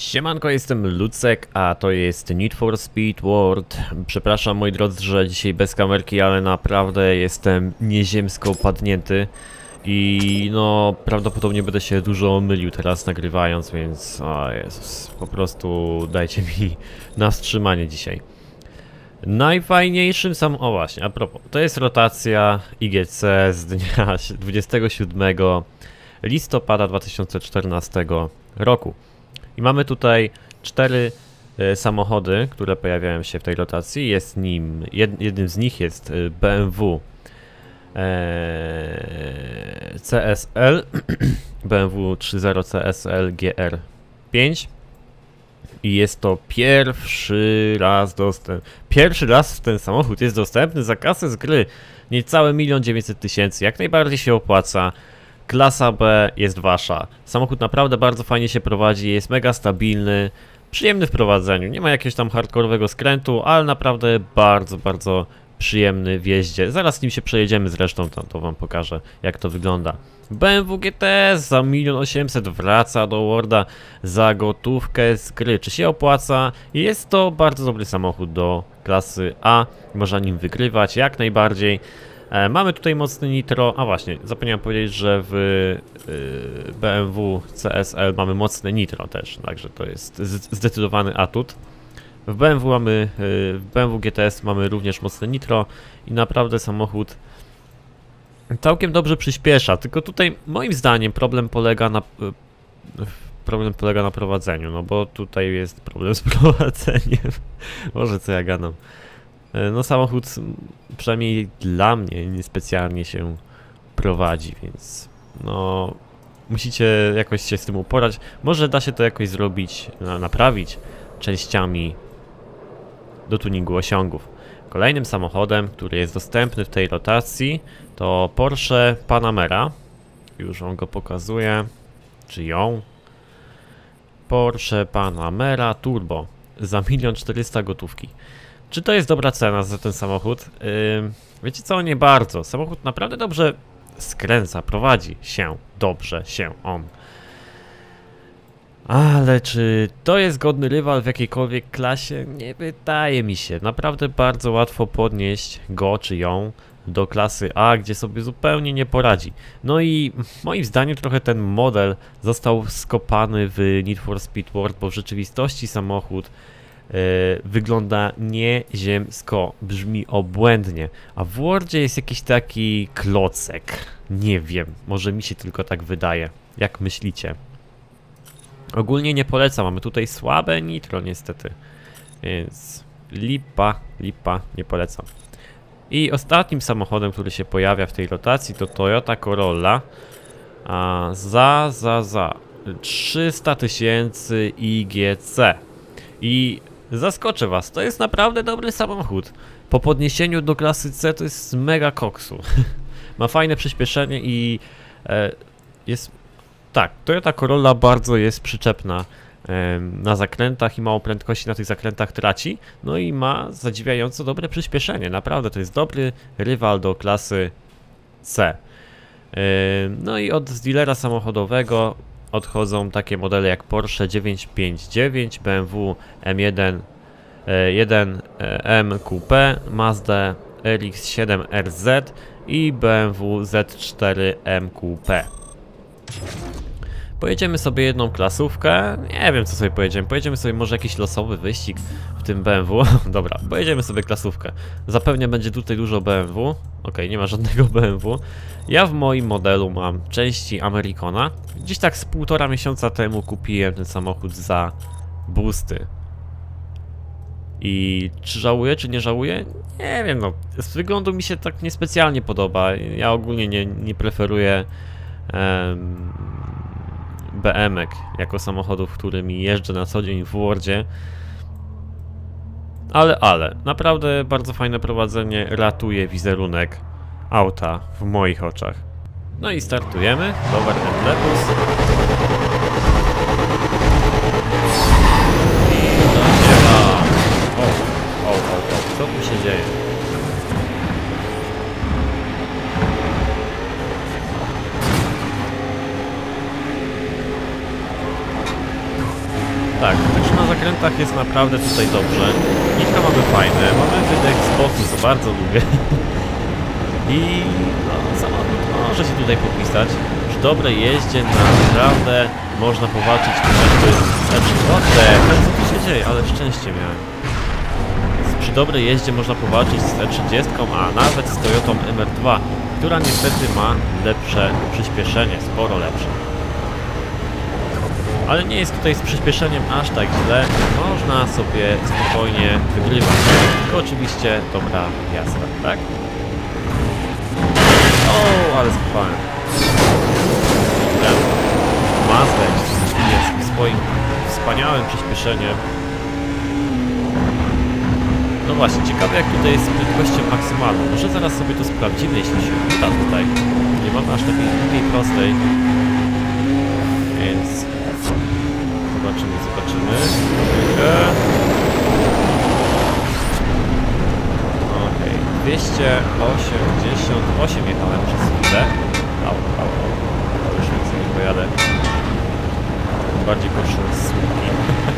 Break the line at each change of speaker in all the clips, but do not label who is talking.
Siemanko, jestem Lucek, a to jest Need for Speed World. Przepraszam moi drodzy, że dzisiaj bez kamerki, ale naprawdę jestem nieziemsko padnięty. I no, prawdopodobnie będę się dużo mylił teraz nagrywając, więc o Jezus, po prostu dajcie mi na wstrzymanie dzisiaj. Najfajniejszym o właśnie, a propos, to jest rotacja IGC z dnia 27 listopada 2014 roku. I mamy tutaj 4 samochody, które pojawiają się w tej rotacji. Jest jednym z nich jest BMW CSL BMW 30 CSL GR5 i jest to pierwszy raz ten samochód jest dostępny za kasę z gry. Niecałe 1 900 000, jak najbardziej się opłaca. Klasa B jest wasza. Samochód naprawdę bardzo fajnie się prowadzi, jest mega stabilny, przyjemny w prowadzeniu. Nie ma jakiegoś tam hardkorowego skrętu, ale naprawdę bardzo przyjemny w jeździe. Zaraz z nim się przejedziemy zresztą, to wam pokażę jak to wygląda. BMW GTS za 1 800 000 wraca do Worlda za gotówkę z gry. Czy się opłaca? Jest to bardzo dobry samochód do klasy A. Można nim wygrywać jak najbardziej. Mamy tutaj mocny nitro, a właśnie, zapomniałem powiedzieć, że w BMW CSL mamy mocne nitro też, także to jest zdecydowany atut. W BMW GTS mamy również mocne nitro i naprawdę samochód całkiem dobrze przyspiesza, tylko tutaj moim zdaniem problem polega na prowadzeniu, no bo tutaj jest problem z prowadzeniem. Może co ja gadam. No samochód, przynajmniej dla mnie, niespecjalnie się prowadzi, więc no musicie jakoś się z tym uporać. Może da się to jakoś zrobić, naprawić częściami do tuningu osiągów. Kolejnym samochodem, który jest dostępny w tej rotacji, to Porsche Panamera. Już wam go pokazuję, czy ją. Porsche Panamera Turbo za 1 400 000 gotówki. Czy to jest dobra cena za ten samochód? Wiecie co, nie bardzo. Samochód naprawdę dobrze skręca, prowadzi się dobrze on. Ale czy to jest godny rywal w jakiejkolwiek klasie? Nie wydaje mi się. Naprawdę bardzo łatwo podnieść go czy ją do klasy A, gdzie sobie zupełnie nie poradzi. No i moim zdaniem trochę ten model został skopany w Need for Speed World, bo w rzeczywistości samochód wygląda nieziemsko, brzmi obłędnie, a w Wordzie jest jakiś taki klocek. Nie wiem, może mi się tylko tak wydaje. Jak myślicie? Ogólnie nie polecam, mamy tutaj słabe nitro niestety, więc lipa, nie polecam. I ostatnim samochodem, który się pojawia w tej rotacji, to Toyota Corolla za 300 000 IGC. I zaskoczę was, to jest naprawdę dobry samochód. Po podniesieniu do klasy C to jest mega koksu. Ma fajne przyspieszenie i jest... Tak, Toyota Corolla bardzo jest przyczepna na zakrętach i mało prędkości na tych zakrętach traci. No i ma zadziwiająco dobre przyspieszenie. Naprawdę to jest dobry rywal do klasy C. No i od dealera samochodowego odchodzą takie modele jak Porsche 959, BMW M1 1M Coupe, Mazda RX-7 RZ i BMW Z4M Coupe. Pojedziemy sobie jedną klasówkę, nie wiem co sobie pojedziemy, pojedziemy sobie może jakiś losowy wyścig w tym BMW. Dobra, pojedziemy sobie klasówkę. Zapewne będzie tutaj dużo BMW. Okej, nie ma żadnego BMW. Ja w moim modelu mam części Americana. Gdzieś tak z 1,5 miesiąca temu kupiłem ten samochód za boosty. I czy żałuję, czy nie żałuję? Nie wiem, no z wyglądu mi się tak niespecjalnie podoba. Ja ogólnie nie preferuję BM-ek jako samochodów, którymi jeżdżę na co dzień w Wordzie. Ale naprawdę bardzo fajne prowadzenie, ratuje wizerunek auta w moich oczach. No i startujemy. Dover Lepus. Co tu się dzieje? Tak, boostach jest naprawdę tutaj dobrze. Nitro mamy fajne, mamy wydech z boku, co bardzo lubię. I no, samochód może się tutaj popisać. Przy dobrej jeździe naprawdę można powalczyć chociażby co tu się dzieje, ale szczęście miałem. Przy dobrej jeździe można powalczyć z E30, a nawet z Toyotą MR2, która niestety ma lepsze przyspieszenie, sporo lepsze. Ale nie jest tutaj z przyspieszeniem aż tak źle, można sobie spokojnie wygrywać. Tylko oczywiście dobra jazda, tak? O, ale skopałem. Mazda jest swoim wspaniałym przyspieszeniem. No właśnie, ciekawe jak tutaj jest z prędkością maksymalną. Może zaraz sobie to sprawdzimy, jeśli się uda tutaj. Nie mamy aż takiej prostej. Więc zobaczymy. Okej, 288 jechałem przez chwilę. Już więcej nie pojadę. Bardziej proszę słupki.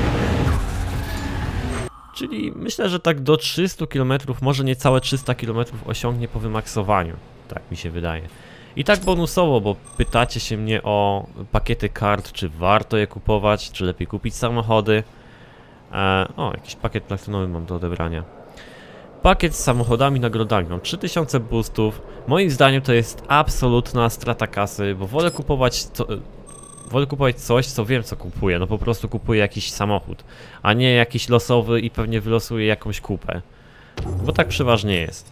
Czyli myślę, że tak do 300 km, może niecałe 300 km osiągnie po wymaksowaniu. Tak mi się wydaje. I tak bonusowo, bo pytacie się mnie o pakiety kart, czy warto je kupować, czy lepiej kupić samochody. O, jakiś pakiet platynowy mam do odebrania. Pakiet z samochodami, nagrodami. Mam 3000 boostów. Moim zdaniem to jest absolutna strata kasy, bo wolę kupować coś, co wiem, co kupuję. No po prostu kupuję jakiś samochód, a nie jakiś losowy i pewnie wylosuję jakąś kupę. Bo tak przeważnie jest.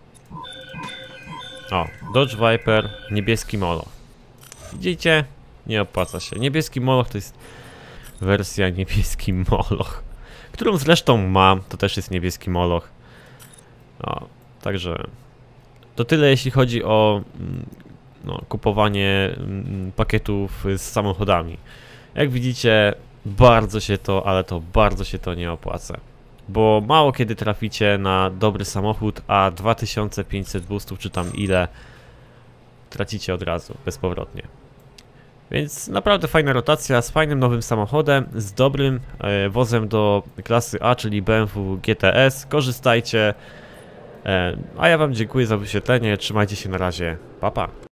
O, Dodge Viper, niebieski moloch. Widzicie? Nie opłaca się. Niebieski moloch to jest wersja niebieski moloch, którą zresztą mam. To też jest niebieski moloch. O, także to tyle, jeśli chodzi o kupowanie pakietów z samochodami. Jak widzicie, bardzo się to, ale to bardzo się to nie opłaca. Bo mało kiedy traficie na dobry samochód, a 2500 boostów, czy tam ile, tracicie od razu, bezpowrotnie. Więc naprawdę fajna rotacja, z fajnym nowym samochodem, z dobrym wozem do klasy A, czyli BMW GTS. Korzystajcie. A ja wam dziękuję za wyświetlenie, trzymajcie się na razie, pa pa.